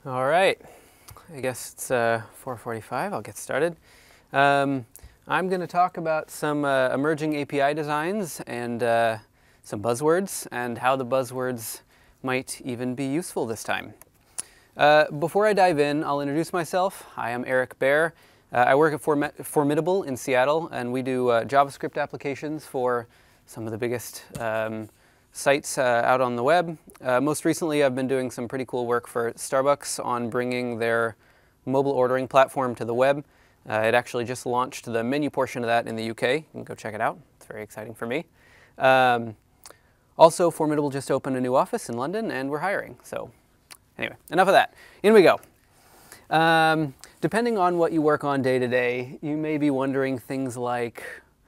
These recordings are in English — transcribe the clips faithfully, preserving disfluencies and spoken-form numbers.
All right, I guess it's uh, four forty-five. I'll get started. Um, I'm going to talk about some uh, emerging A P I designs and uh, some buzzwords and how the buzzwords might even be useful this time. Uh, before I dive in, I'll introduce myself. Hi, I'm Eric Baer. Uh, I work at Form Formidable in Seattle, and we do uh, JavaScript applications for some of the biggest um, sites uh, out on the web. Uh, most recently, I've been doing some pretty cool work for Starbucks on bringing their mobile ordering platform to the web. Uh, it actually just launched the menu portion of that in the U K. You can go check it out. It's very exciting for me. Um, also, Formidable just opened a new office in London, and we're hiring. So anyway, enough of that. In we go. Um, depending on what you work on day to day, you may be wondering things like,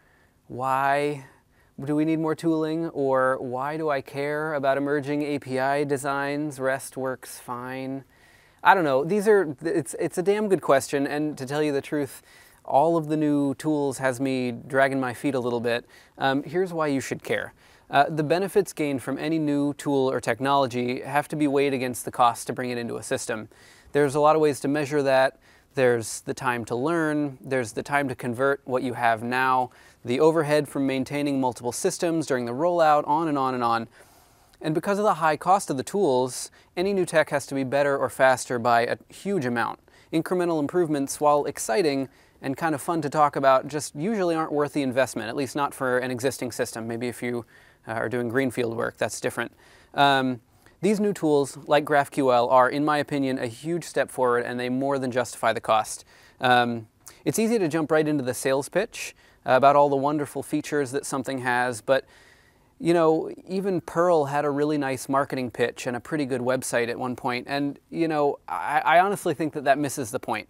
why do we need more tooling? Or why do I care about emerging A P I designs? REST works fine. I don't know. These are, it's, it's a damn good question, and to tell you the truth, all of the new tools has me dragging my feet a little bit. Um, here's why you should care. Uh, the benefits gained from any new tool or technology have to be weighed against the cost to bring it into a system. There's a lot of ways to measure that. There's the time to learn, there's the time to convert what you have now, the overhead from maintaining multiple systems during the rollout, on and on and on. And because of the high cost of the tools, any new tech has to be better or faster by a huge amount. Incremental improvements, while exciting and kind of fun to talk about, just usually aren't worth the investment, at least not for an existing system. Maybe if you uh, are doing greenfield work, that's different. Um, These new tools, like GraphQL, are, in my opinion, a huge step forward, and they more than justify the cost. Um, it's easy to jump right into the sales pitch uh, about all the wonderful features that something has, but you know, even Perl had a really nice marketing pitch and a pretty good website at one point, and you know, I, I honestly think that that misses the point.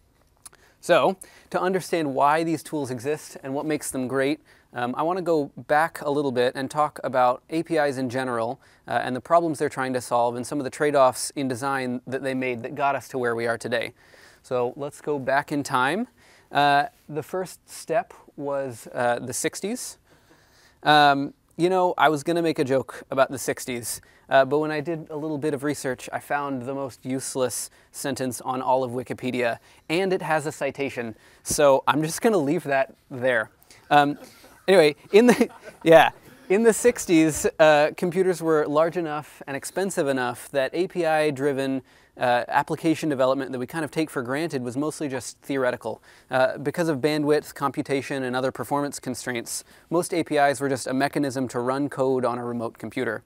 So, to understand why these tools exist and what makes them great, um, I want to go back a little bit and talk about A P Is in general uh, and the problems they're trying to solve and some of the trade-offs in design that they made that got us to where we are today. So let's go back in time. Uh, the first step was uh, the sixties. Um, you know, I was going to make a joke about the sixties, uh, but when I did a little bit of research, I found the most useless sentence on all of Wikipedia, and it has a citation, so I'm just going to leave that there. Um, anyway, in the, yeah, in the sixties, uh, computers were large enough and expensive enough that A P I-driven Uh, application development that we kind of take for granted was mostly just theoretical. Uh, because of bandwidth, computation, and other performance constraints, most A P Is were just a mechanism to run code on a remote computer.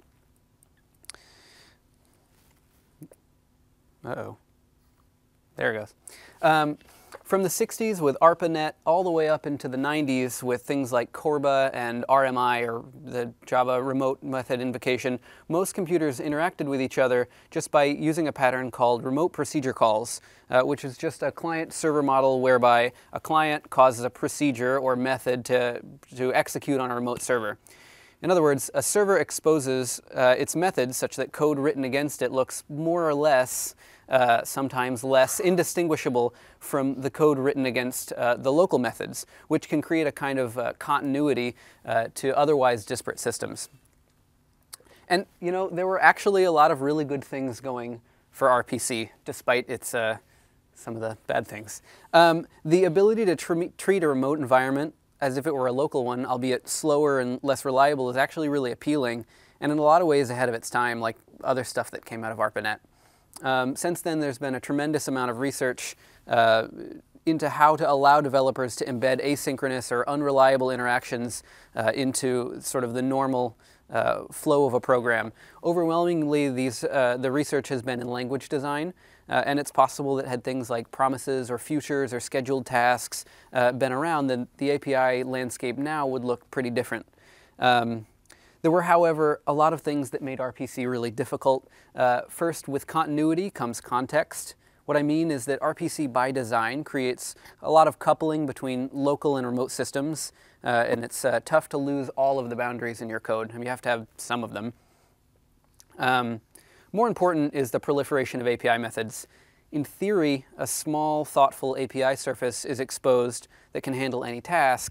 Uh-oh. There it goes. Um, From the sixties with ARPANET all the way up into the nineties with things like Corba and R M I, or the Java Remote Method Invocation, most computers interacted with each other just by using a pattern called remote procedure calls, uh, which is just a client-server model whereby a client causes a procedure or method to, to execute on a remote server. In other words, a server exposes uh, its methods such that code written against it looks more or less, uh, sometimes less, indistinguishable from the code written against uh, the local methods, which can create a kind of uh, continuity uh, to otherwise disparate systems. And, you know, there were actually a lot of really good things going for R P C, despite its uh, some of the bad things. Um, the ability to tr treat a remote environment as if it were a local one, albeit slower and less reliable, is actually really appealing, and in a lot of ways ahead of its time, like other stuff that came out of ARPANET. Um, since then, there's been a tremendous amount of research uh, into how to allow developers to embed asynchronous or unreliable interactions uh, into sort of the normal uh, flow of a program. Overwhelmingly, these, uh, the research has been in language design, Uh, and it's possible that had things like promises or futures or scheduled tasks uh, been around, then the A P I landscape now would look pretty different. Um, there were, however, a lot of things that made R P C really difficult. Uh, first, with continuity comes context. What I mean is that R P C by design creates a lot of coupling between local and remote systems, uh, and it's uh, tough to lose all of the boundaries in your code. I mean, you have to have some of them. Um, More important is the proliferation of A P I methods. In theory, a small, thoughtful A P I surface is exposed that can handle any task,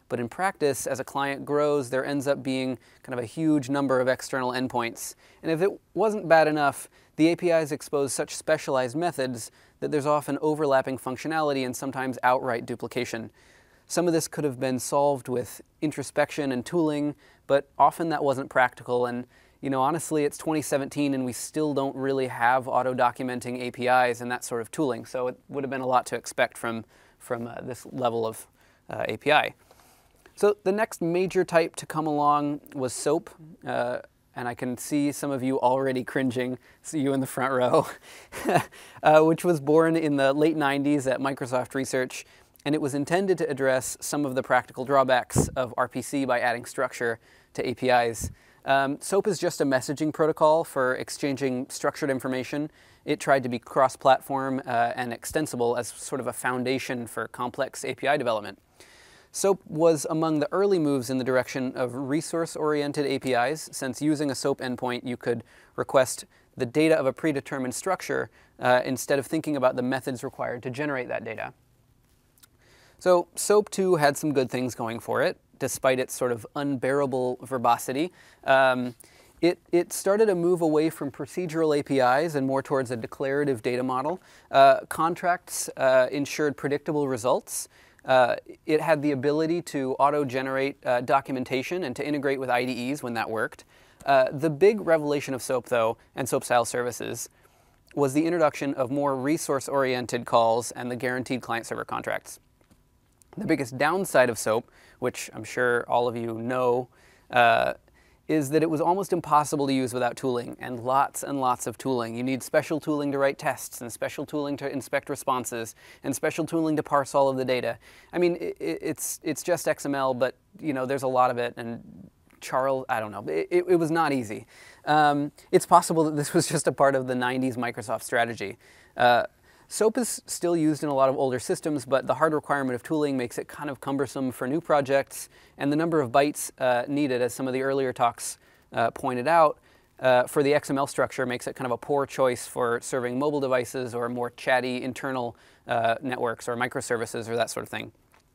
but in practice, as a client grows, there ends up being kind of a huge number of external endpoints. And if it wasn't bad enough, the A P Is expose such specialized methods that there's often overlapping functionality and sometimes outright duplication. Some of this could have been solved with introspection and tooling, but often that wasn't practical. And you know, honestly, it's twenty seventeen and we still don't really have auto-documenting A P Is and that sort of tooling. So it would have been a lot to expect from, from uh, this level of uh, A P I. So the next major type to come along was SOAP. Uh, and I can see some of you already cringing, see you in the front row, uh, which was born in the late nineties at Microsoft Research. And it was intended to address some of the practical drawbacks of R P C by adding structure to A P Is. Um, SOAP is just a messaging protocol for exchanging structured information. It tried to be cross-platform uh, and extensible as sort of a foundation for complex A P I development. SOAP was among the early moves in the direction of resource-oriented A P Is, since using a SOAP endpoint you could request the data of a predetermined structure uh, instead of thinking about the methods required to generate that data. So SOAP too had some good things going for it, despite its sort of unbearable verbosity. Um, it, it started a move away from procedural A P Is and more towards a declarative data model. Uh, contracts uh, ensured predictable results. Uh, it had the ability to auto-generate uh, documentation and to integrate with I D Es when that worked. Uh, the big revelation of SOAP, though, and SOAP-style services, was the introduction of more resource-oriented calls and the guaranteed client-server contracts. The biggest downside of SOAP, which I'm sure all of you know, uh, is that it was almost impossible to use without tooling, and lots and lots of tooling. You need special tooling to write tests, and special tooling to inspect responses, and special tooling to parse all of the data. I mean, it, it's, it's just X M L, but you know, there's a lot of it, and Charles, I don't know, it, it was not easy. Um, it's possible that this was just a part of the nineties Microsoft strategy. Uh, SOAP is still used in a lot of older systems, but the hard requirement of tooling makes it kind of cumbersome for new projects, and the number of bytes uh, needed, as some of the earlier talks uh, pointed out, uh, for the X M L structure makes it kind of a poor choice for serving mobile devices or more chatty internal uh, networks or microservices or that sort of thing.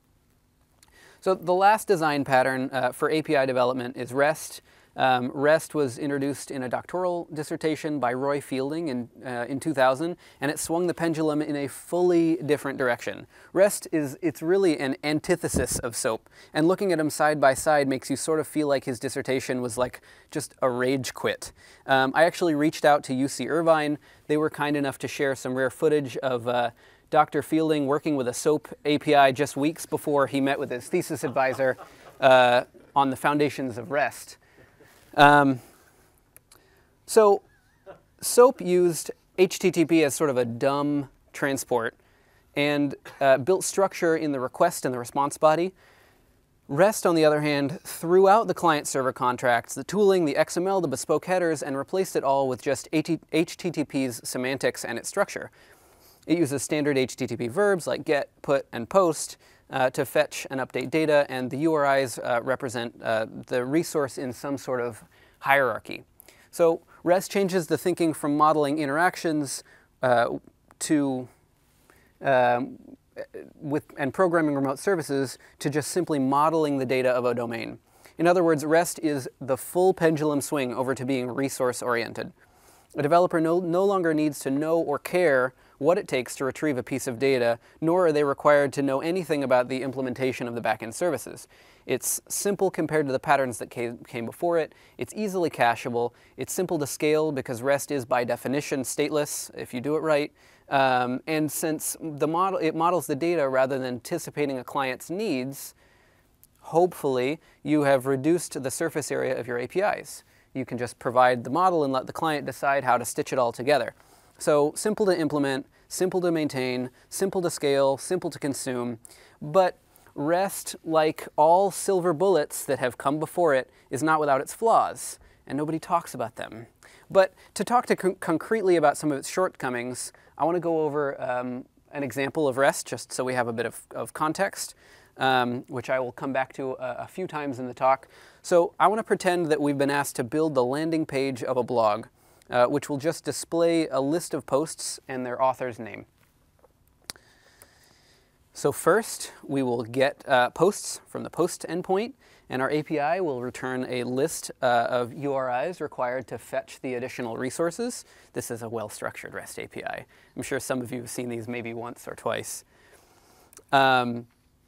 So the last design pattern uh, for A P I development is REST. Um, REST was introduced in a doctoral dissertation by Roy Fielding in, uh, in two thousand, and it swung the pendulum in a fully different direction. REST is, it's really an antithesis of SOAP, and looking at them side by side makes you sort of feel like his dissertation was like just a rage quit. Um, I actually reached out to U C Irvine. They were kind enough to share some rare footage of uh, Doctor Fielding working with a SOAP A P I just weeks before he met with his thesis advisor uh, on the foundations of REST. Um, so SOAP used H T T P as sort of a dumb transport and uh, built structure in the request and the response body. REST, on the other hand, threw out the client-server contracts, the tooling, the X M L, the bespoke headers, and replaced it all with just H T T P's semantics and its structure. It uses standard H T T P verbs like get, put, and post uh, to fetch and update data, and the U R Is uh, represent uh, the resource in some sort of hierarchy. So REST changes the thinking from modeling interactions uh, to um, with and programming remote services to just simply modeling the data of a domain. In other words, REST is the full pendulum swing over to being resource-oriented. A developer no, no longer needs to know or care what it takes to retrieve a piece of data, nor are they required to know anything about the implementation of the backend services. It's simple compared to the patterns that came, came before it. It's easily cacheable. It's simple to scale because REST is by definition stateless if you do it right. Um, and since the model, it models the data rather than anticipating a client's needs, hopefully you have reduced the surface area of your A P Is. You can just provide the model and let the client decide how to stitch it all together. So simple to implement, simple to maintain, simple to scale, simple to consume. But REST, like all silver bullets that have come before it, is not without its flaws, and nobody talks about them. But to talk to con concretely about some of its shortcomings, I want to go over um, an example of REST, just so we have a bit of, of context, um, which I will come back to a, a few times in the talk. So I want to pretend that we've been asked to build the landing page of a blog, uh, which will just display a list of posts and their author's name. So first, we will get uh, posts from the post endpoint, and our A P I will return a list uh, of U R Is required to fetch the additional resources. This is a well-structured REST A P I. I'm sure some of you have seen these maybe once or twice. Um,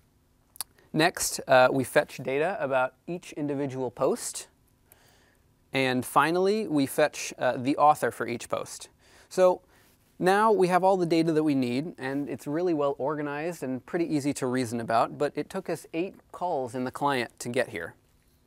next, uh, we fetch data about each individual post. And finally, we fetch uh, the author for each post. So now we have all the data that we need, and it's really well organized and pretty easy to reason about, but it took us eight calls in the client to get here.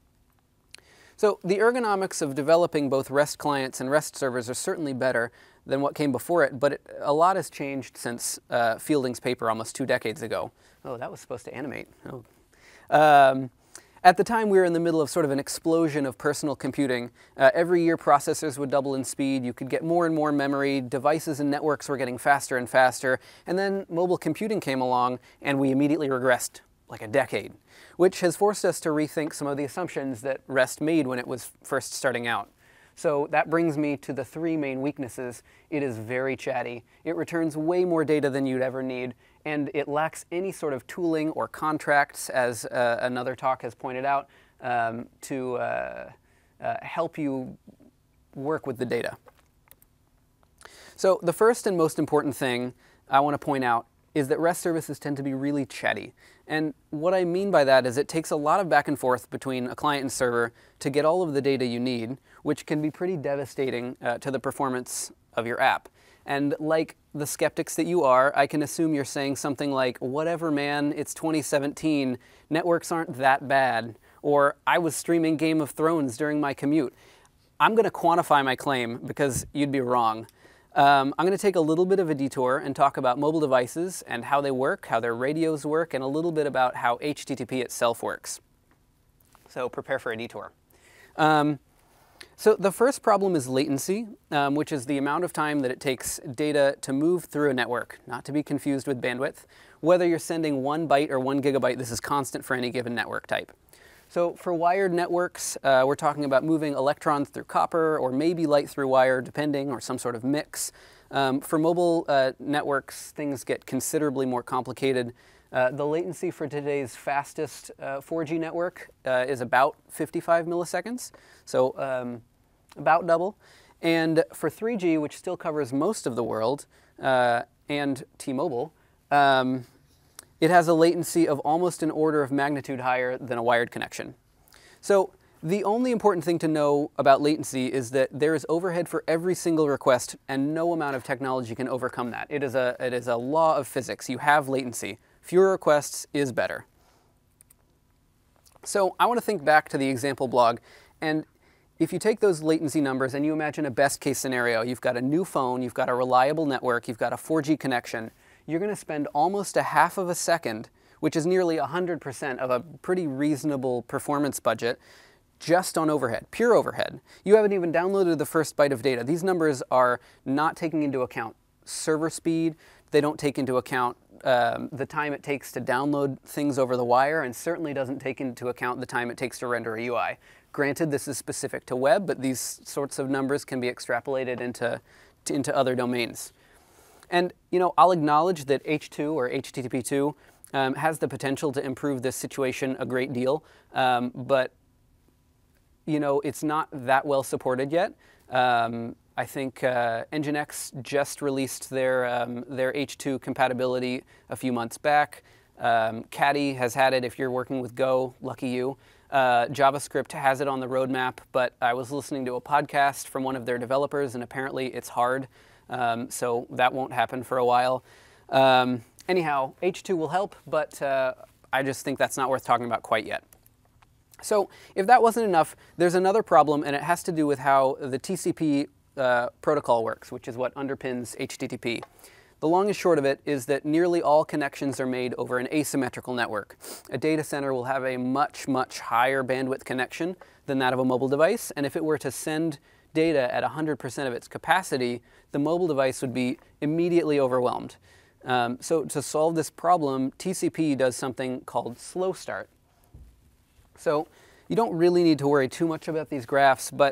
So the ergonomics of developing both REST clients and REST servers are certainly better than what came before it, but it, a lot has changed since uh, Fielding's paper almost two decades ago. Oh, that was supposed to animate. Oh. Um, At the time, we were in the middle of sort of an explosion of personal computing. Uh, every year, processors would double in speed. You could get more and more memory. Devices and networks were getting faster and faster. And then mobile computing came along, and we immediately regressed like a decade, which has forced us to rethink some of the assumptions that REST made when it was first starting out. So that brings me to the three main weaknesses. It is very chatty. It returns way more data than you'd ever need, and it lacks any sort of tooling or contracts, as uh, another talk has pointed out, um, to uh, uh, help you work with the data. So the first and most important thing I want to point out is that REST services tend to be really chatty. And what I mean by that is it takes a lot of back and forth between a client and server to get all of the data you need, which can be pretty devastating uh, to the performance of your app. And like the skeptics that you are, I can assume you're saying something like, whatever man, it's twenty seventeen, networks aren't that bad, or I was streaming Game of Thrones during my commute. I'm going to quantify my claim because you'd be wrong. Um, I'm going to take a little bit of a detour and talk about mobile devices and how they work, how their radios work, and a little bit about how H T T P itself works. So prepare for a detour. Um, So the first problem is latency, um, which is the amount of time that it takes data to move through a network, not to be confused with bandwidth. Whether you're sending one byte or one gigabyte, this is constant for any given network type. So for wired networks, uh, we're talking about moving electrons through copper or maybe light through wire, depending, or some sort of mix. Um, for mobile uh, networks, things get considerably more complicated. Uh, the latency for today's fastest uh, four G network uh, is about fifty-five milliseconds, so um, about double. And for three G, which still covers most of the world, uh, and T-Mobile, um, it has a latency of almost an order of magnitude higher than a wired connection. So the only important thing to know about latency is that there is overhead for every single request, and no amount of technology can overcome that. It is a, it is a law of physics. You have latency. Fewer requests is better. So I want to think back to the example blog, and if you take those latency numbers and you imagine a best case scenario, you've got a new phone, you've got a reliable network, you've got a four G connection, you're going to spend almost a half of a second, which is nearly one hundred percent of a pretty reasonable performance budget, just on overhead, pure overhead. You haven't even downloaded the first byte of data. These numbers are not taking into account server speed. They don't take into account um, the time it takes to download things over the wire, and certainly doesn't take into account the time it takes to render a U I. Granted, this is specific to web, but these sorts of numbers can be extrapolated into, to, into other domains. And you know, I'll acknowledge that H two or H T T P two um, has the potential to improve this situation a great deal, um, but you know, it's not that well supported yet. Um, I think uh, Nginx just released their, um, their H two compatibility a few months back. Um, Caddy has had it if you're working with Go, lucky you. Uh, JavaScript has it on the roadmap, but I was listening to a podcast from one of their developers, and apparently it's hard, um, so that won't happen for a while. Um, anyhow, H two will help, but uh, I just think that's not worth talking about quite yet. So if that wasn't enough, there's another problem, and it has to do with how the T C P uh, protocol works, which is what underpins H T T P. The long and short of it is that nearly all connections are made over an asymmetrical network. A data center will have a much, much higher bandwidth connection than that of a mobile device, and if it were to send data at one hundred percent of its capacity, the mobile device would be immediately overwhelmed. Um, so to solve this problem, T C P does something called slow start. So you don't really need to worry too much about these graphs, but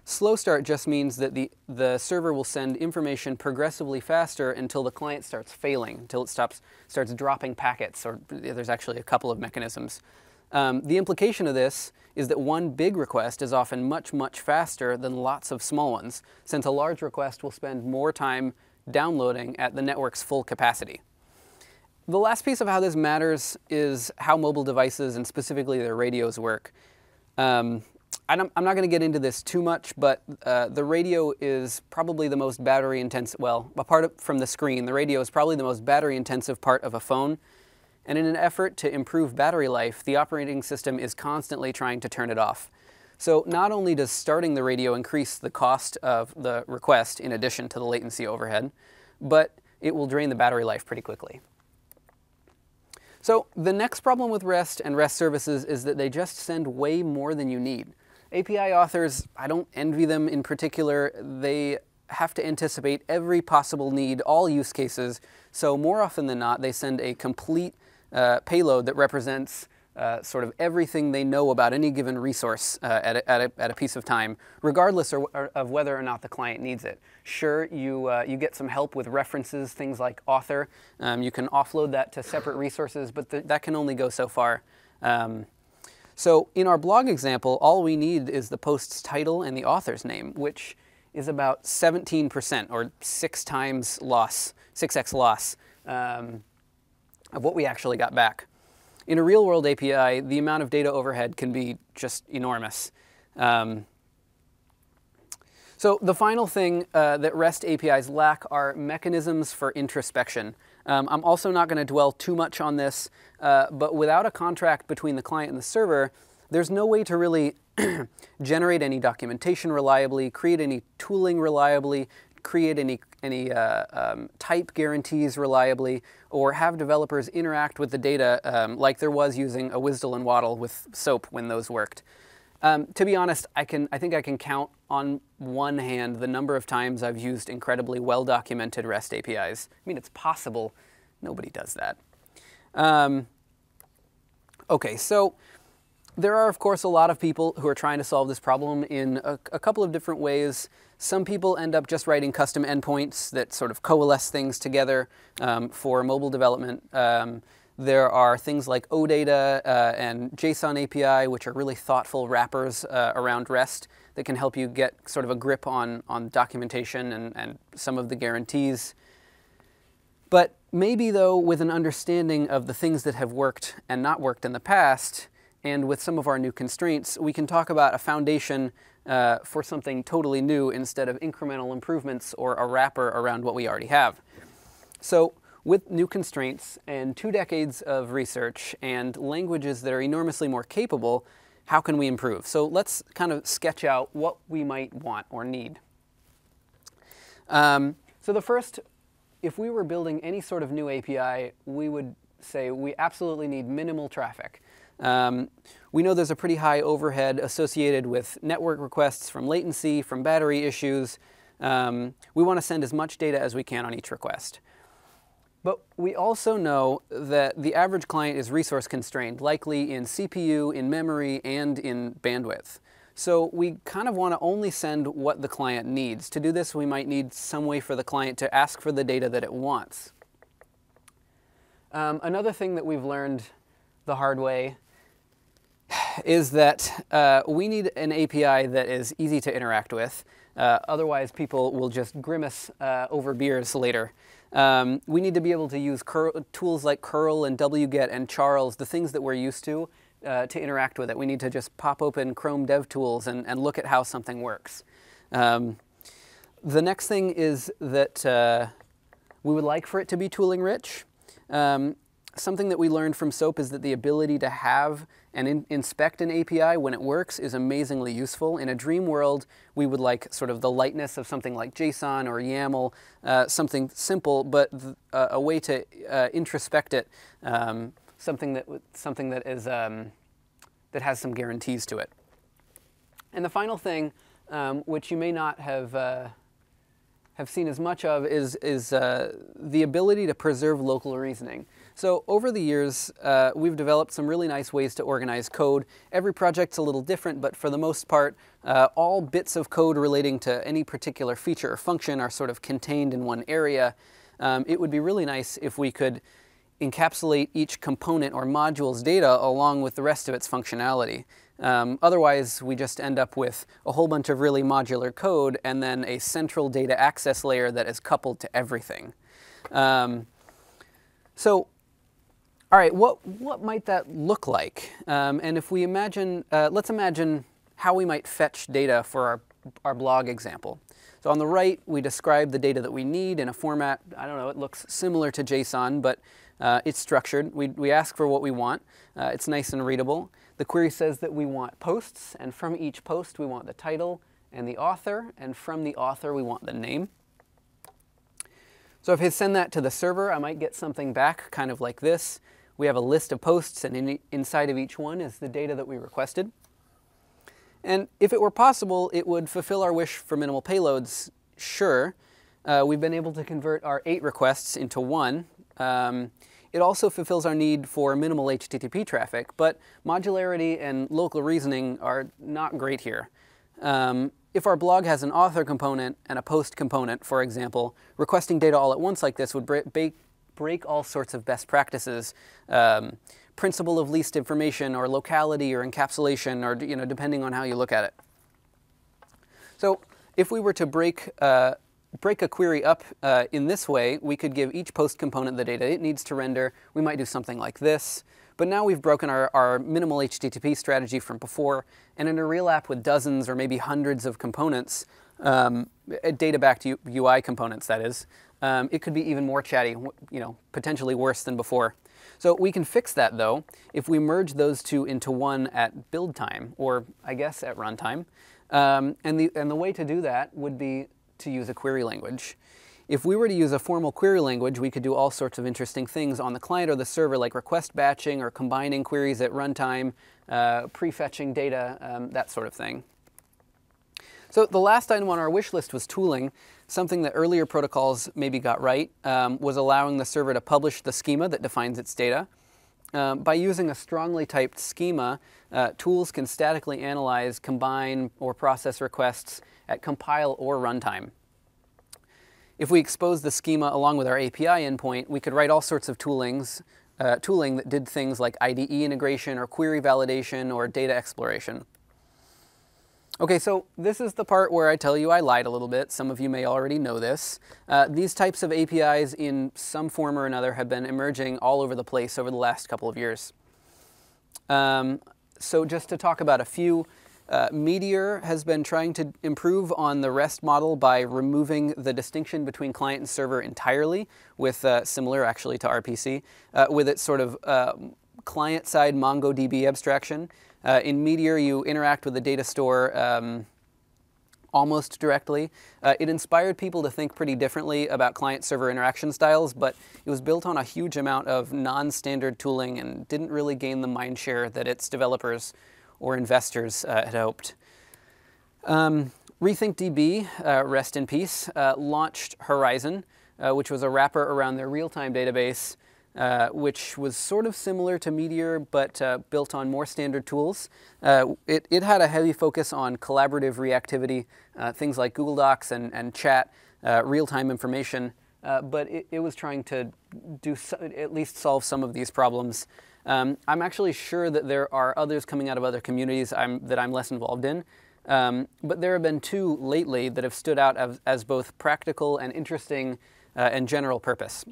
Slow start just means that the, the server will send information progressively faster until the client starts failing, until it stops, starts dropping packets, or there's actually a couple of mechanisms. Um, the implication of this is that one big request is often much, much faster than lots of small ones, since a large request will spend more time downloading at the network's full capacity. The last piece of how this matters is how mobile devices, and specifically their radios, work. Um, I don't, I'm not going to get into this too much, but uh, the radio is probably the most battery intensive, well, apart of, from the screen, the radio is probably the most battery intensive part of a phone. And in an effort to improve battery life, the operating system is constantly trying to turn it off. So not only does starting the radio increase the cost of the request in addition to the latency overhead, but it will drain the battery life pretty quickly. So the next problem with REST and REST services is that they just send way more than you need. A P I authors, I don't envy them in particular. They have to anticipate every possible need, all use cases. So more often than not, they send a complete uh, payload that represents uh, sort of everything they know about any given resource uh, at, a, at, a, at a piece of time, regardless or, or of whether or not the client needs it. Sure, you, uh, you get some help with references, things like author. Um, you can offload that to separate resources, but th that can only go so far. Um, so in our blog example, all we need is the post's title and the author's name, which is about seventeen percent, or six times loss, six X loss um, of what we actually got back. In a real-world A P I, the amount of data overhead can be just enormous. Um, so the final thing uh, that REST A P Is lack are mechanisms for introspection. Um, I'm also not going to dwell too much on this, uh, but without a contract between the client and the server, there's no way to really generate any documentation reliably, create any tooling reliably, create any, any uh, um, type guarantees reliably, or have developers interact with the data um, like there was using a WSDL and WADL with SOAP when those worked. Um, to be honest, I, can, I think I can count on one hand the number of times I've used incredibly well-documented REST A P Is. I mean, it's possible. Nobody does that. Um, okay, so there are, of course, a lot of people who are trying to solve this problem in a, a couple of different ways. Some people end up just writing custom endpoints that sort of coalesce things together um, for mobile development. Um, there are things like OData uh, and JSON A P I, which are really thoughtful wrappers uh, around REST that can help you get sort of a grip on, on documentation and, and some of the guarantees. But maybe, though, with an understanding of the things that have worked and not worked in the past, and with some of our new constraints, we can talk about a foundation uh, for something totally new instead of incremental improvements or a wrapper around what we already have. So with new constraints and two decades of research and languages that are enormously more capable, how can we improve? So let's kind of sketch out what we might want or need. Um, so the first, if we were building any sort of new A P I, we would say we absolutely need minimal traffic. Um, we know there's a pretty high overhead associated with network requests from latency, from battery issues. Um, we want to send as much data as we can on each request. But we also know that the average client is resource constrained, likely in C P U, in memory, and in bandwidth. So we kind of want to only send what the client needs. To do this, we might need some way for the client to ask for the data that it wants. Um, another thing that we've learned the hard way is that uh, we need an A P I that is easy to interact with. Uh, otherwise, people will just grimace uh, over beers later. Um, we need to be able to use curl, tools like curl and wget and charls, the things that we're used to, uh, to interact with it. We need to just pop open Chrome DevTools and, and look at how something works. Um, the next thing is that uh, we would like for it to be tooling rich. Um, Something that we learned from SOAP is that the ability to have and in inspect an A P I when it works is amazingly useful. In a dream world, we would like sort of the lightness of something like JSON or YAML, uh, something simple, but th uh, a way to uh, introspect it, um, something that something that is um, that has some guarantees to it. And the final thing, um, which you may not have uh, have seen as much of, is is uh, the ability to preserve local reasoning. So over the years, uh, we've developed some really nice ways to organize code. Every project's a little different, but for the most part, uh, all bits of code relating to any particular feature or function are sort of contained in one area. Um, it would be really nice if we could encapsulate each component or module's data along with the rest of its functionality. Um, otherwise, we just end up with a whole bunch of really modular code and then a central data access layer that is coupled to everything. Um, so, all right, what, what might that look like? Um, and if we imagine, uh, let's imagine how we might fetch data for our, our blog example. So on the right, we describe the data that we need in a format, I don't know, it looks similar to JSON, but uh, it's structured. We, we ask for what we want. Uh, it's nice and readable. The query says that we want posts, and from each post we want the title and the author, and from the author we want the name. So if I send that to the server, I might get something back kind of like this. We have a list of posts, and in, inside of each one is the data that we requested. And if it were possible, it would fulfill our wish for minimal payloads, sure. Uh, we've been able to convert our eight requests into one. Um, it also fulfills our need for minimal H T T P traffic, but modularity and local reasoning are not great here. Um, if our blog has an author component and a post component, for example, requesting data all at once like this would break, break all sorts of best practices. Um, principle of least information, or locality, or encapsulation, or you know, depending on how you look at it. So if we were to break, uh, break a query up uh, in this way, we could give each post component the data it needs to render. We might do something like this. But now we've broken our, our minimal H T T P strategy from before, and in a real app with dozens or maybe hundreds of components, um, data backed U I components, that is, um, it could be even more chatty, you know, potentially worse than before. So we can fix that, though, if we merge those two into one at build time, or I guess at runtime. Um, and, the, and the way to do that would be to use a query language. If we were to use a formal query language, we could do all sorts of interesting things on the client or the server, like request batching or combining queries at runtime, uh, prefetching data, um, that sort of thing. So the last item on our wish list was tooling. Something that earlier protocols maybe got right um, was allowing the server to publish the schema that defines its data. Um, by using a strongly typed schema, uh, tools can statically analyze, combine, or process requests at compile or runtime. If we expose the schema along with our A P I endpoint, we could write all sorts of toolings, uh, tooling that did things like I D E integration, or query validation, or data exploration. Okay, so this is the part where I tell you I lied a little bit. Some of you may already know this. Uh, these types of A P Is in some form or another have been emerging all over the place over the last couple of years. Um, so just to talk about a few, uh, Meteor has been trying to improve on the REST model by removing the distinction between client and server entirely, with uh, similar actually to R P C, uh, with its sort of uh, client-side MongoDB abstraction. Uh, in Meteor, you interact with the data store um, almost directly. Uh, it inspired people to think pretty differently about client-server interaction styles, but it was built on a huge amount of non-standard tooling and didn't really gain the mindshare that its developers or investors uh, had hoped. Um, RethinkDB, uh, rest in peace, uh, launched Horizon, uh, which was a wrapper around their real-time database, Uh, which was sort of similar to Meteor, but uh, built on more standard tools. Uh, it, it had a heavy focus on collaborative reactivity, uh, things like Google Docs and, and chat, uh, real-time information, uh, but it, it was trying to do so, at least solve some of these problems. Um, I'm actually sure that there are others coming out of other communities I'm, that I'm less involved in, um, but there have been two lately that have stood out as, as both practical and interesting uh, and general purpose.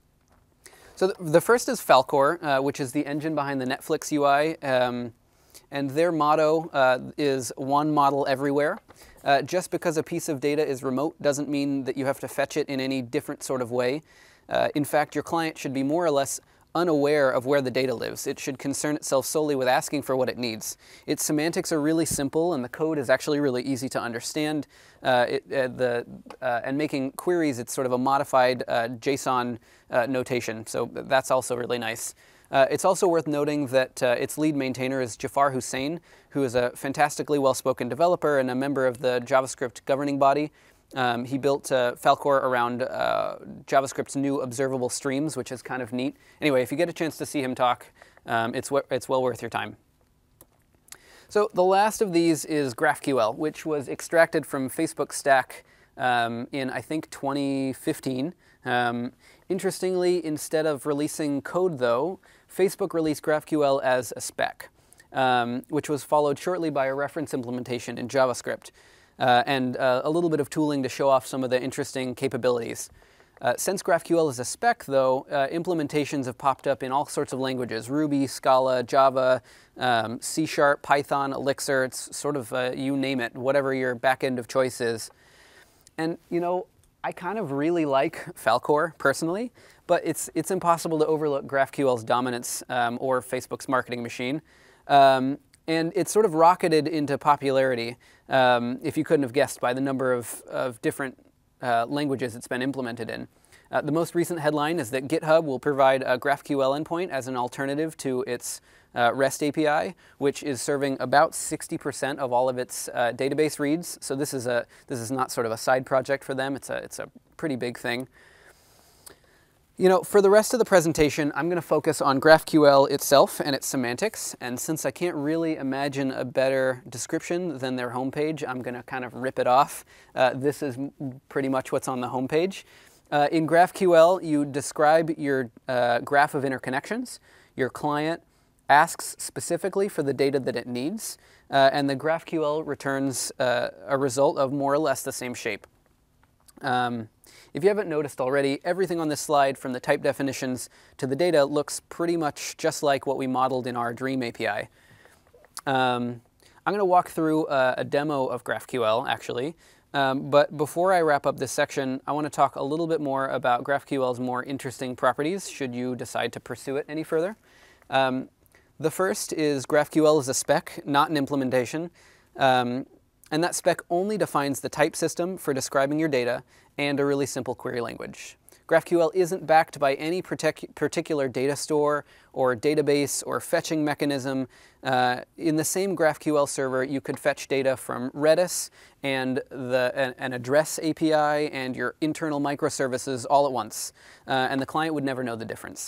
So the, the first is Falcor, uh, which is the engine behind the Netflix U I, um, and their motto uh, is one model everywhere. Uh, just because a piece of data is remote doesn't mean that you have to fetch it in any different sort of way. Uh, in fact, your client should be more or less unaware of where the data lives. It should concern itself solely with asking for what it needs. Its semantics are really simple, and the code is actually really easy to understand. Uh, it, uh, the, uh, and making queries, it's sort of a modified uh, JSON uh, notation, so that's also really nice. Uh, it's also worth noting that uh, its lead maintainer is Jafar Hussain, who is a fantastically well-spoken developer and a member of the JavaScript governing body. Um, he built uh, Falcor around uh, JavaScript's new observable streams, which is kind of neat. Anyway, if you get a chance to see him talk, um, it's, it's well worth your time. So the last of these is GraphQL, which was extracted from Facebook Stack um, in, I think, twenty fifteen. Um, interestingly, instead of releasing code, though, Facebook released GraphQL as a spec, um, which was followed shortly by a reference implementation in JavaScript, uh, and uh, a little bit of tooling to show off some of the interesting capabilities. Uh, since GraphQL is a spec, though, uh, implementations have popped up in all sorts of languages: Ruby, Scala, Java, um, C Sharp, Python, Elixir. It's sort of, uh, you name it, whatever your backend of choice is. And, you know, I kind of really like Falcor, personally, but it's, it's impossible to overlook GraphQL's dominance um, or Facebook's marketing machine. Um, and it's sort of rocketed into popularity, um, if you couldn't have guessed, by the number of, of different uh, languages it's been implemented in. Uh, the most recent headline is that GitHub will provide a GraphQL endpoint as an alternative to its uh, REST A P I, which is serving about sixty percent of all of its uh, database reads. So this is a this is not sort of a side project for them. It's a it's a pretty big thing. You know, for the rest of the presentation, I'm going to focus on GraphQL itself and its semantics. And since I can't really imagine a better description than their homepage, I'm going to kind of rip it off. Uh, this is pretty much what's on the homepage. Uh, in GraphQL, you describe your uh, graph of interconnections. Your client asks specifically for the data that it needs, uh, and the GraphQL returns uh, a result of more or less the same shape. Um, if you haven't noticed already, everything on this slide, from the type definitions to the data, looks pretty much just like what we modeled in our Dream A P I. Um, I'm going to walk through a, a demo of GraphQL, actually. Um, but before I wrap up this section, I want to talk a little bit more about GraphQL's more interesting properties, should you decide to pursue it any further. Um, the first is GraphQL is a spec, not an implementation. Um, and that spec only defines the type system for describing your data and a really simple query language. GraphQL isn't backed by any partic particular data store or database or fetching mechanism. Uh, in the same GraphQL server, you could fetch data from Redis and the, an, an address A P I and your internal microservices all at once, uh, and the client would never know the difference.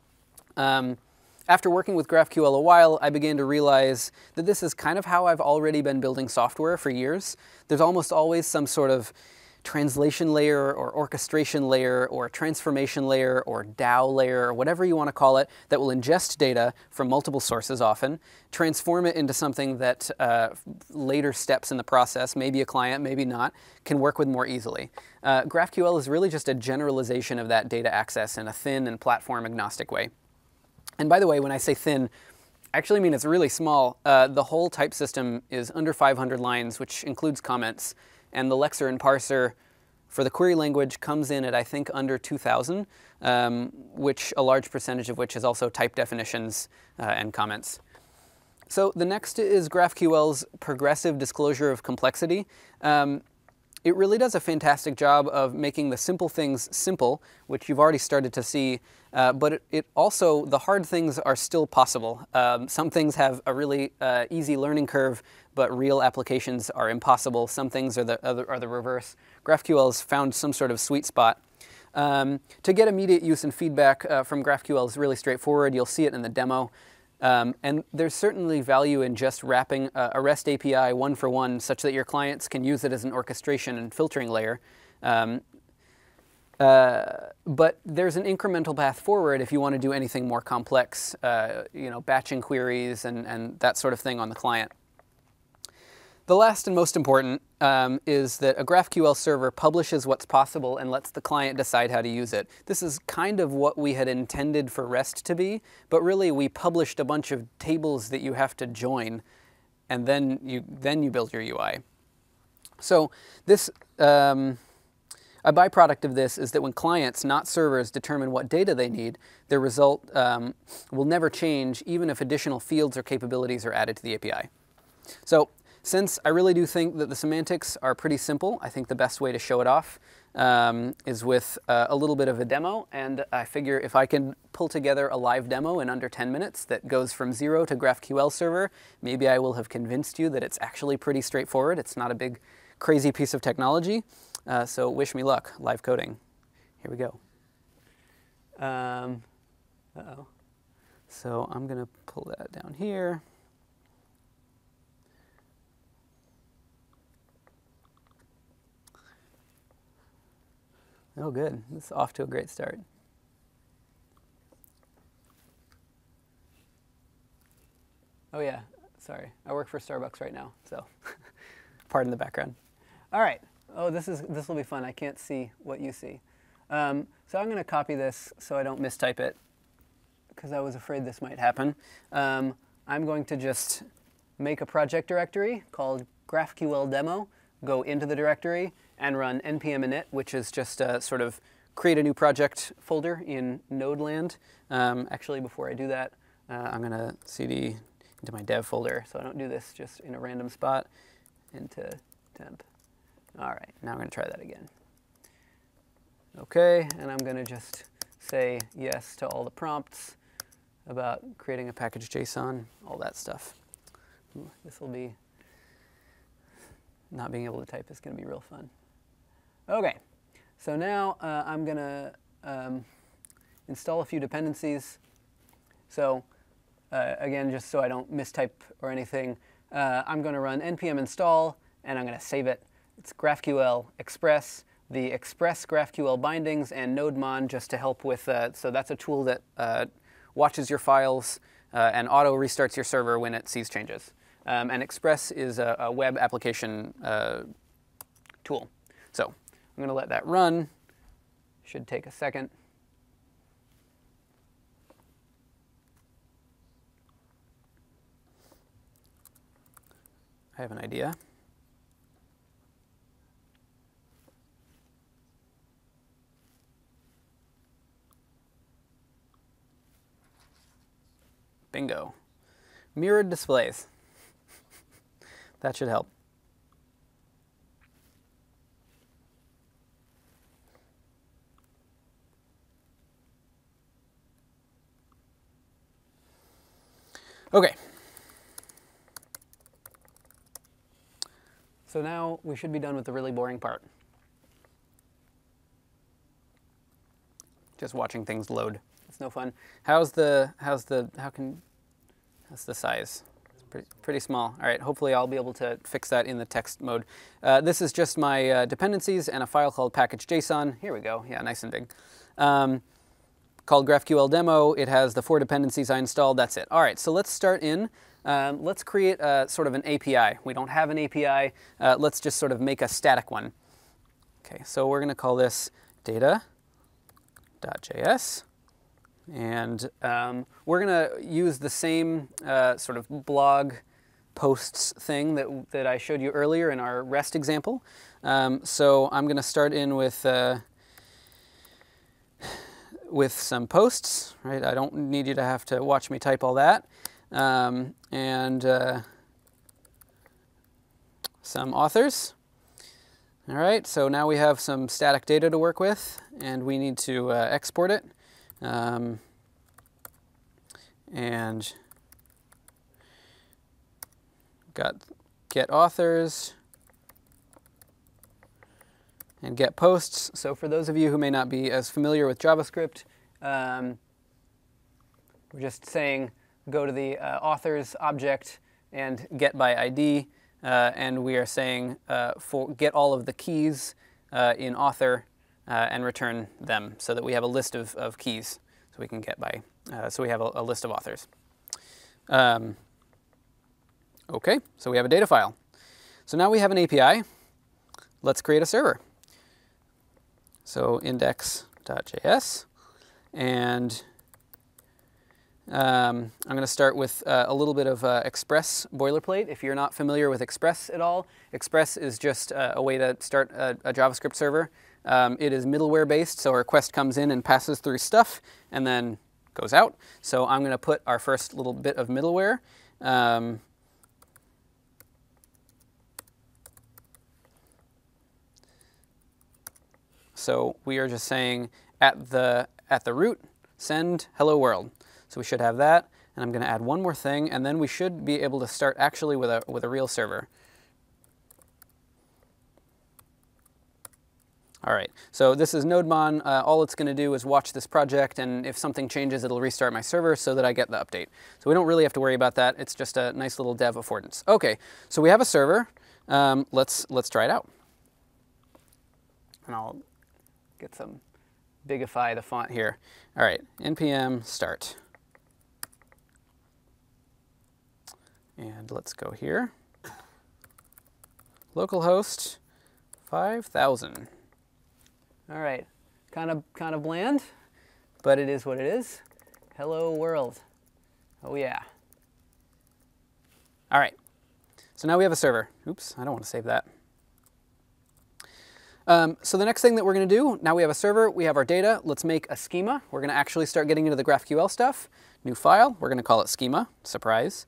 Um, After working with GraphQL a while, I began to realize that this is kind of how I've already been building software for years. There's almost always some sort of translation layer or orchestration layer or transformation layer or DAO layer or whatever you want to call it that will ingest data from multiple sources often, transform it into something that uh, later steps in the process, maybe a client, maybe not, can work with more easily. Uh, GraphQL is really just a generalization of that data access in a thin and platform agnostic way. And by the way, when I say thin, I actually mean it's really small. Uh, the whole type system is under five hundred lines, which includes comments. And the lexer and parser for the query language comes in at, I think, under two thousand, um, which a large percentage of which is also type definitions uh, and comments. So the next is GraphQL's progressive disclosure of complexity. Um, it really does a fantastic job of making the simple things simple, which you've already started to see, uh, but it, it also, the hard things are still possible. Um, some things have a really uh, easy learning curve, but real applications are impossible. Some things are the, are the, are the reverse. GraphQL has found some sort of sweet spot. Um, to get immediate use and feedback uh, from GraphQL is really straightforward. You'll see it in the demo. Um, and there's certainly value in just wrapping a, a REST A P I one for one such that your clients can use it as an orchestration and filtering layer. Um, uh, but there's an incremental path forward if you want to do anything more complex, uh, you know, batching queries and, and that sort of thing on the client. The last and most important um, is that a GraphQL server publishes what's possible and lets the client decide how to use it. This is kind of what we had intended for REST to be, but really we published a bunch of tables that you have to join, and then you, then you build your U I. So this, um, a byproduct of this is that when clients, not servers, determine what data they need, their result um, will never change even if additional fields or capabilities are added to the A P I. So, since I really do think that the semantics are pretty simple, I think the best way to show it off um, is with uh, a little bit of a demo. And I figure if I can pull together a live demo in under ten minutes that goes from zero to GraphQL server, maybe I will have convinced you that it's actually pretty straightforward. It's not a big, crazy piece of technology. Uh, so wish me luck, live coding. Here we go. Um, uh-oh. So I'm going to pull that down here. Oh, good. This is off to a great start. Oh, yeah. Sorry. I work for Starbucks right now, so pardon the background. All right. Oh, this is this will be fun. I can't see what you see. Um, so I'm going to copy this so I don't mistype it, because I was afraid this might happen. Um, I'm going to just make a project directory called GraphQL demo, go into the directory, and run npm init, which is just a sort of create a new project folder in node land. Um, actually, before I do that, uh, I'm going to cd into my dev folder, so I don't do this just in a random spot, into temp. All right, now I'm going to try that again. OK, and I'm going to just say yes to all the prompts about creating a package JSON, all that stuff. This will be, not being able to type is going to be real fun. OK, so now uh, I'm going to um, install a few dependencies. So uh, again, just so I don't mistype or anything, uh, I'm going to run npm install, and I'm going to save it. It's GraphQL Express, the Express GraphQL bindings, and NodeMon just to help with, uh, so that's a tool that uh, watches your files uh, and auto restarts your server when it sees changes. Um, and Express is a, a web application uh, tool. So I'm going to let that run. Should take a second. I have an idea. Bingo. Mirrored displays. That should help. OK. So now we should be done with the really boring part. Just watching things load. It's no fun. How's the, how's the, how can, how's the size? It's pretty, pretty small. All right, hopefully I'll be able to fix that in the text mode. Uh, this is just my uh, dependencies and a file called package.json. Here we go. Yeah, nice and big. Um, called GraphQL demo. It has the four dependencies I installed. That's it. All right, so let's start in. Um, let's create a, sort of an A P I. We don't have an A P I. Uh, let's just sort of make a static one. OK, so we're going to call this data.js. And um, we're going to use the same uh, sort of blog posts thing that, that I showed you earlier in our REST example. Um, so I'm going to start in with, uh, with some posts. Right? I don't need you to have to watch me type all that. Um, and uh, some authors. All right, so now we have some static data to work with, and we need to uh, export it. Um, and got get authors and get posts. So for those of you who may not be as familiar with JavaScript, um, we're just saying go to the uh, authors object and get by I D, uh, and we are saying uh, for get all of the keys uh, in author uh, and return them, so that we have a list of, of keys, so we can get by. Uh, so we have a, a list of authors. Um, OK, so we have a data file. So now we have an A P I. Let's create a server. So index.js, and Um, I'm going to start with uh, a little bit of uh, Express boilerplate. If you're not familiar with Express at all, Express is just uh, a way to start a, a JavaScript server. Um, it is middleware based, so a request comes in and passes through stuff and then goes out. So I'm going to put our first little bit of middleware. Um, so we are just saying at the, at the root, send hello world. So we should have that, and I'm going to add one more thing, and then we should be able to start actually with a, with a real server. All right, so this is NodeMon. Uh, all it's going to do is watch this project, and if something changes, it'll restart my server so that I get the update. So we don't really have to worry about that. It's just a nice little dev affordance. Okay, so we have a server. Um, let's let's try it out. And I'll get some bigify the font here. All right, npm start. And let's go here. Localhost five thousand. All right, kind of kind of bland, but it is what it is. Hello world. Oh yeah. All right, so now we have a server. Oops, I don't want to save that. Um, so the next thing that we're going to do, now we have a server, we have our data, let's make a schema. We're going to actually start getting into the GraphQL stuff. New file, we're going to call it schema, surprise.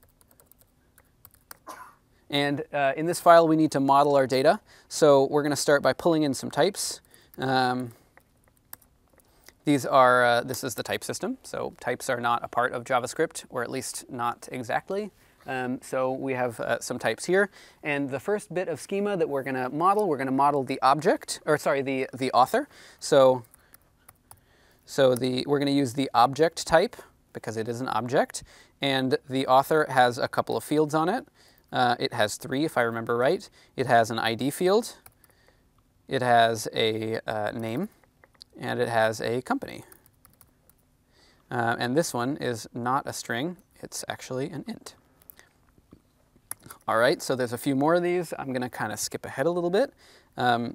And uh, in this file, we need to model our data. So we're going to start by pulling in some types. Um, these are, uh, this is the type system. So types are not a part of JavaScript, or at least not exactly. Um, so we have uh, some types here. And the first bit of schema that we're going to model, we're going to model the object, or sorry, the, the author. So, so the, we're going to use the object type, because it is an object. And the author has a couple of fields on it. Uh, it has three, if I remember right. It has an I D field, it has a uh, name, and it has a company. Uh, and this one is not a string, it's actually an int. All right, so there's a few more of these. I'm going to kind of skip ahead a little bit. Um,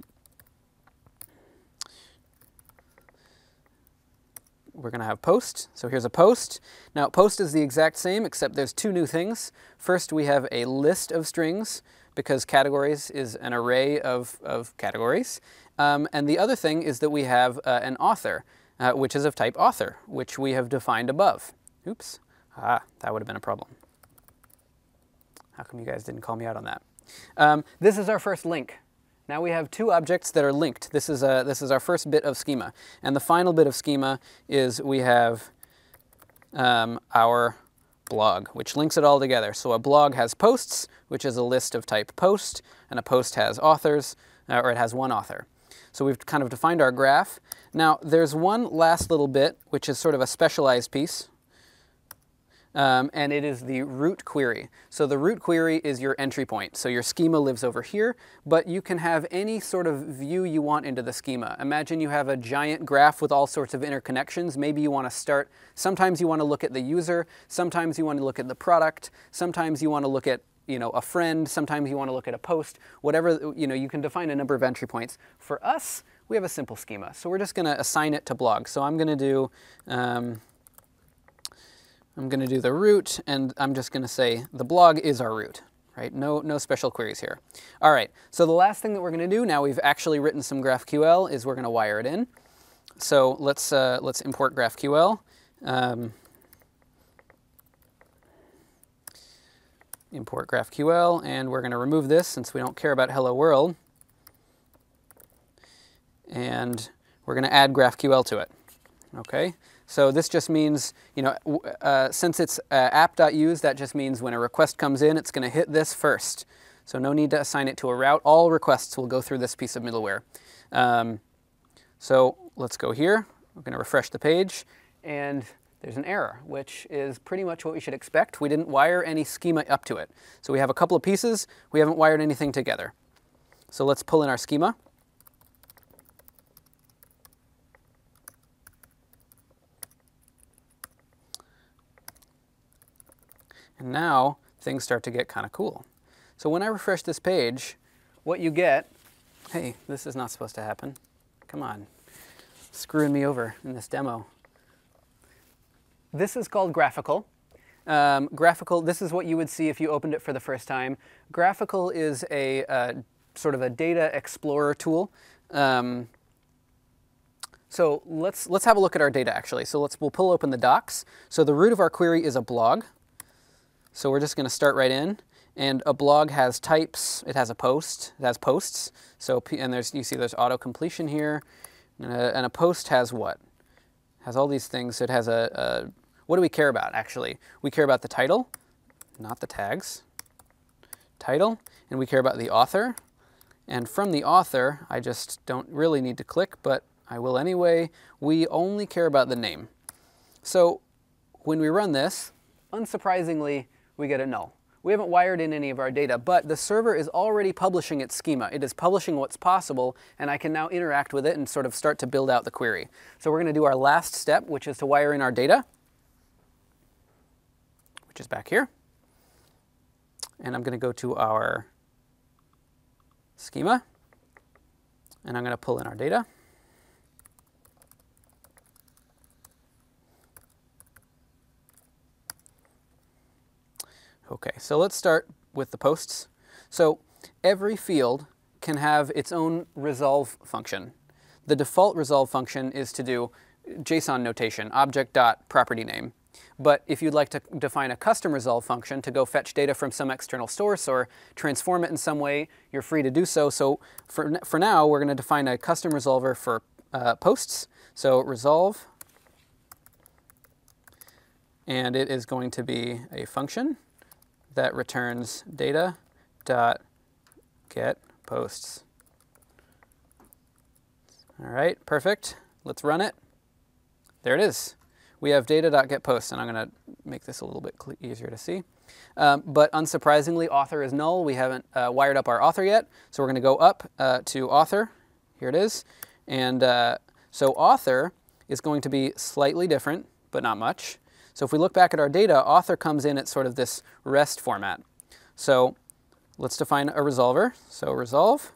We're going to have post. So here's a post. Now post is the exact same, except there's two new things. First, we have a list of strings, because categories is an array of, of categories. Um, and the other thing is that we have uh, an author, uh, which is of type author, which we have defined above. Oops. Ah, that would have been a problem. How come you guys didn't call me out on that? Um, this is our first link. Now we have two objects that are linked. This is, a, this is our first bit of schema. And the final bit of schema is we have um, our blog, which links it all together. So a blog has posts, which is a list of type post, and a post has authors, uh, or it has one author. So we've kind of defined our graph. Now there's one last little bit, which is sort of a specialized piece. Um, and it is the root query. So the root query is your entry point. So your schema lives over here, but you can have any sort of view you want into the schema. Imagine you have a giant graph with all sorts of interconnections. Maybe you want to start, sometimes you want to look at the user, sometimes you want to look at the product, sometimes you want to look at you know, a friend, sometimes you want to look at a post, whatever, you know, you can define a number of entry points. For us, we have a simple schema. So we're just going to assign it to blog. So I'm going to do, um, I'm going to do the root, and I'm just going to say the blog is our root, right? No, no special queries here. All right, so the last thing that we're going to do, now we've actually written some GraphQL, is we're going to wire it in. So let's, uh, let's import GraphQL. Um, import GraphQL, and we're going to remove this since we don't care about hello world. And we're going to add GraphQL to it, okay? So this just means, you know, uh, since it's uh, app.use, that just means when a request comes in, it's going to hit this first. So no need to assign it to a route. All requests will go through this piece of middleware. Um, so let's go here. We're going to refresh the page, and there's an error, which is pretty much what we should expect. We didn't wire any schema up to it. So we have a couple of pieces. We haven't wired anything together. So let's pull in our schema. And now things start to get kind of cool. So when I refresh this page, what you get, hey, this is not supposed to happen. Come on, screwing me over in this demo. This is called Graphical. Um, graphical, this is what you would see if you opened it for the first time. Graphical is a uh, sort of a data explorer tool. Um, so let's, let's have a look at our data actually. So let's, we'll pull open the docs. So the root of our query is a blog. So we're just going to start right in, and a blog has types. It has a post. It has posts. So and there's you see there's auto completion here, and a, and a post has what? Has all these things. So it has a, a what do we care about actually? We care about the title, not the tags. Title, and we care about the author, And from the author, I just don't really need to click, but I will anyway. We only care about the name. So when we run this, unsurprisingly, we get a null. We haven't wired in any of our data, but the server is already publishing its schema. It is publishing what's possible, and I can now interact with it and sort of start to build out the query. So we're going to do our last step, which is to wire in our data, which is back here. And I'm going to go to our schema, and I'm going to pull in our data. Okay, so let's start with the posts. So every field can have its own resolve function. The default resolve function is to do JSON notation, object.property name. But if you'd like to define a custom resolve function to go fetch data from some external source or transform it in some way, you're free to do so. So for, for now, we're going to define a custom resolver for uh, posts. So resolve, and it is going to be a function that returns data dot get posts. All right, perfect. Let's run it. There it is. We have data.getPosts, and I'm going to make this a little bit easier to see. Um, but unsurprisingly, author is null. We haven't uh, wired up our author yet, so we're going to go up uh, to author. Here it is. And uh, so author is going to be slightly different, but not much. So if we look back at our data, author comes in at sort of this REST format. So let's define a resolver. So resolve,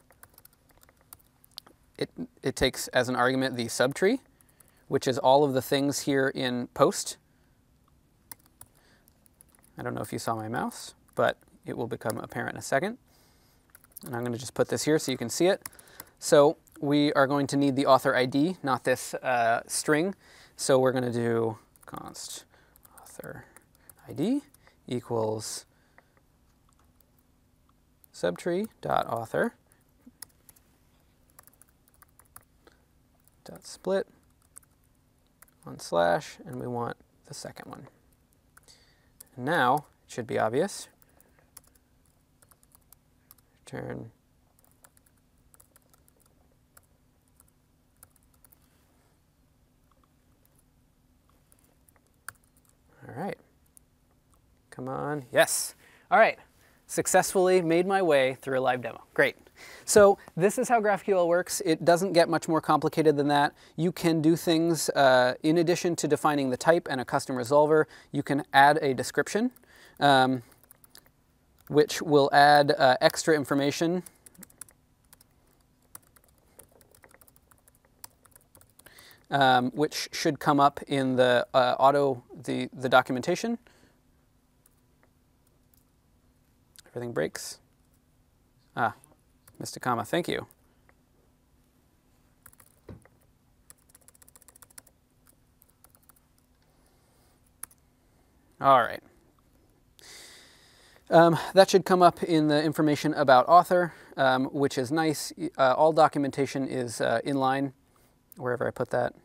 it, it takes as an argument the subtree, which is all of the things here in post. I don't know if you saw my mouse, but it will become apparent in a second. And I'm going to just put this here so you can see it. So we are going to need the author I D, not this uh, string. So we're going to do const author I D equals subtree dot author dot split on slash, and we want the second one. And now it should be obvious. Return all right. Come on. Yes. All right. Successfully made my way through a live demo. Great. So this is how GraphQL works. It doesn't get much more complicated than that. You can do things uh, in addition to defining the type and a custom resolver. You can add a description, um, which will add uh, extra information. Um, which should come up in the uh, auto the the documentation. Everything breaks. Ah, missed a comma. Thank you. All right. Um, that should come up in the information about author, um, which is nice. Uh, all documentation is uh, inline, wherever I put that.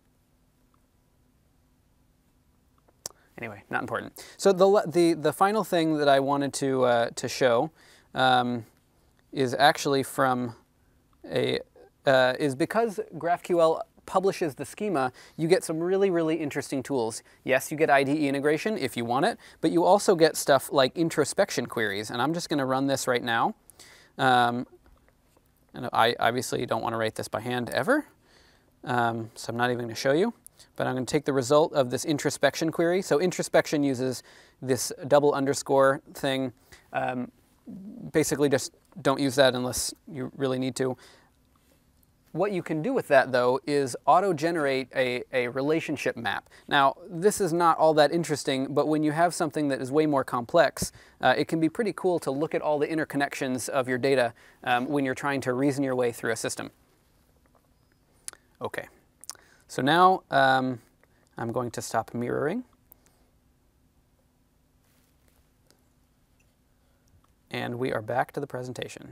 Anyway, not important. So the the the final thing that I wanted to uh, to show um, is actually from a uh, is because GraphQL publishes the schema, you get some really really interesting tools. Yes, you get I D E integration if you want it, but you also get stuff like introspection queries. And I'm just going to run this right now. Um, and I obviously don't want to write this by hand ever, um, so I'm not even going to show you. But I'm going to take the result of this introspection query. So introspection uses this double underscore thing. Um, basically, just don't use that unless you really need to. What you can do with that, though, is auto-generate a, a relationship map. Now, this is not all that interesting, but when you have something that is way more complex, uh, it can be pretty cool to look at all the interconnections of your data um, when you're trying to reason your way through a system. Okay. So now um, I'm going to stop mirroring. And we are back to the presentation.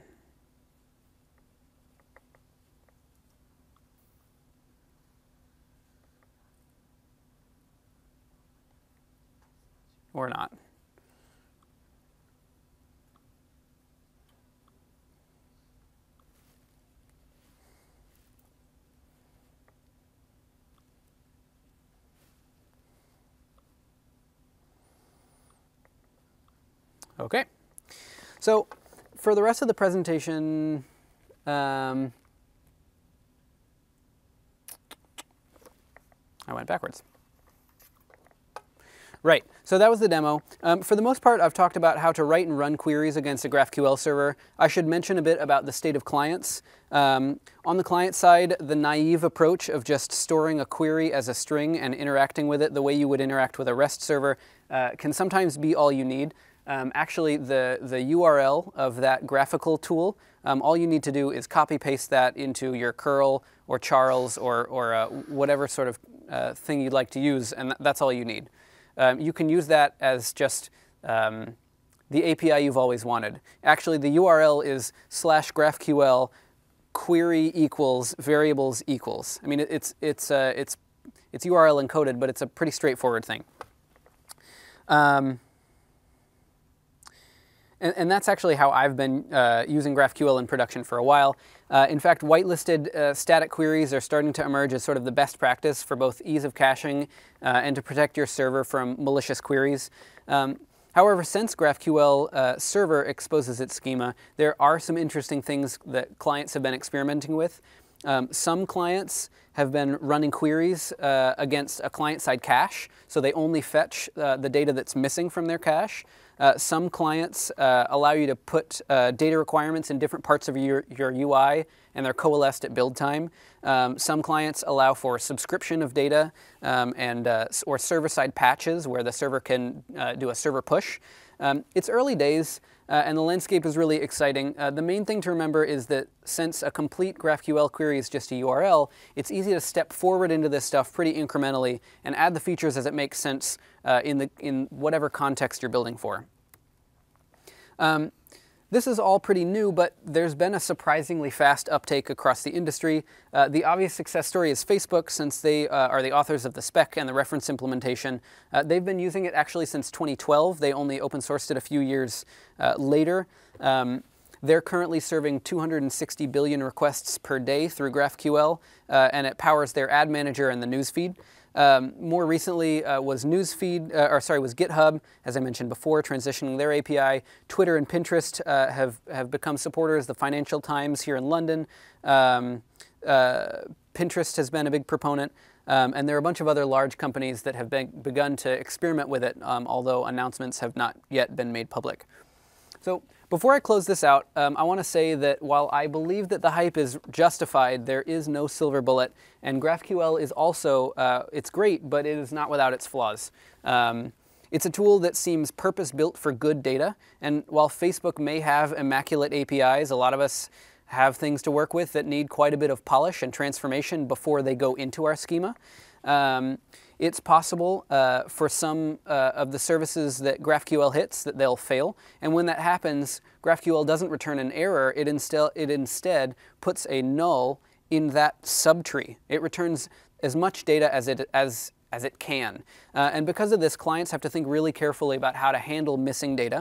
Or not. Okay. So for the rest of the presentation, um, I went backwards. Right, so that was the demo. Um, for the most part, I've talked about how to write and run queries against a GraphQL server. I should mention a bit about the state of clients. Um, on the client side, the naive approach of just storing a query as a string and interacting with it the way you would interact with a REST server uh, can sometimes be all you need. Um, actually, the, the U R L of that graphical tool, um, all you need to do is copy-paste that into your curl or charls or, or uh, whatever sort of uh, thing you'd like to use, and th that's all you need. Um, you can use that as just um, the A P I you've always wanted. Actually, the U R L is slash GraphQL query equals variables equals. I mean, it, it's, it's, uh, it's, it's U R L encoded, but it's a pretty straightforward thing. Um, And, and that's actually how I've been uh, using GraphQL in production for a while. Uh, in fact, whitelisted uh, static queries are starting to emerge as sort of the best practice for both ease of caching uh, and to protect your server from malicious queries. Um, however, since GraphQL uh, server exposes its schema, there are some interesting things that clients have been experimenting with. Um, some clients have been running queries uh, against a client-side cache, so they only fetch uh, the data that's missing from their cache. Uh, some clients uh, allow you to put uh, data requirements in different parts of your, your U I, and they're coalesced at build time. Um, some clients allow for subscription of data um, and uh, or server-side patches where the server can uh, do a server push. Um, it's early days, uh, and the landscape is really exciting. Uh, the main thing to remember is that since a complete GraphQL query is just a U R L, it's easy to step forward into this stuff pretty incrementally and add the features as it makes sense uh, in, the, in whatever context you're building for. Um, This is all pretty new, but there's been a surprisingly fast uptake across the industry. Uh, the obvious success story is Facebook, since they uh, are the authors of the spec and the reference implementation. Uh, they've been using it actually since twenty twelve. They only open sourced it a few years uh, later. Um, they're currently serving two hundred sixty billion requests per day through GraphQL, uh, and it powers their ad manager and the newsfeed. Um, more recently uh, was Newsfeed, uh, or sorry, was GitHub, as I mentioned before, transitioning their A P I. Twitter and Pinterest uh, have, have become supporters. The Financial Times here in London. Um, uh, Pinterest has been a big proponent. Um, and there are a bunch of other large companies that have been, begun to experiment with it, um, although announcements have not yet been made public. So before I close this out, um, I want to say that while I believe that the hype is justified, there is no silver bullet, and GraphQL is also, uh, it's great, but it is not without its flaws. Um, it's a tool that seems purpose-built for good data, and while Facebook may have immaculate A P Is, a lot of us have things to work with that need quite a bit of polish and transformation before they go into our schema. Um, It's possible uh, for some uh, of the services that GraphQL hits that they'll fail, and when that happens, GraphQL doesn't return an error. It, instead, it instead puts a null in that subtree. It returns as much data as it, as, as it can. Uh, and because of this, clients have to think really carefully about how to handle missing data.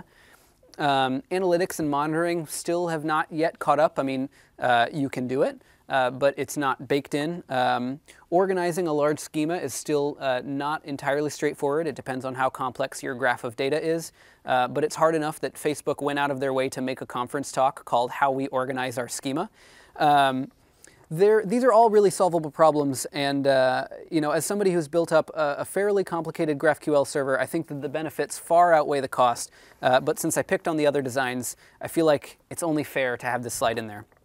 Um, analytics and monitoring still have not yet caught up. I mean, uh, you can do it. Uh, but it's not baked in. Um, organizing a large schema is still uh, not entirely straightforward. It depends on how complex your graph of data is. Uh, but it's hard enough that Facebook went out of their way to make a conference talk called How We Organize Our Schema. Um, there, these are all really solvable problems, and uh, you know, as somebody who's built up a, a fairly complicated GraphQL server, I think that the benefits far outweigh the cost. Uh, but since I picked on the other designs, I feel like it's only fair to have this slide in there.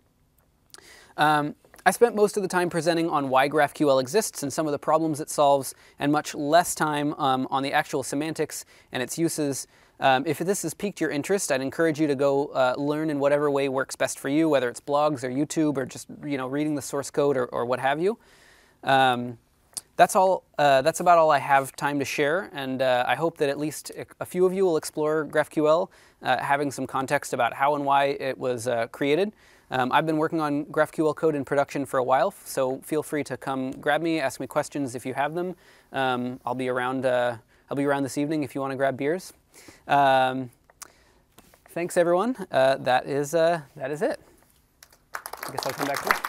Um, I spent most of the time presenting on why GraphQL exists and some of the problems it solves, and much less time um, on the actual semantics and its uses. Um, if this has piqued your interest, I'd encourage you to go uh, learn in whatever way works best for you, whether it's blogs or YouTube or just you know reading the source code or, or what have you. Um, that's all. Uh, that's about all I have time to share, and uh, I hope that at least a few of you will explore GraphQL, uh, having some context about how and why it was uh, created. Um, I've been working on GraphQL code in production for a while, so feel free to come grab me, ask me questions if you have them. Um, I'll be around. Uh, I'll be around this evening if you want to grab beers. Um, thanks, everyone. Uh, that is uh, that is it. I guess I'll come back to it.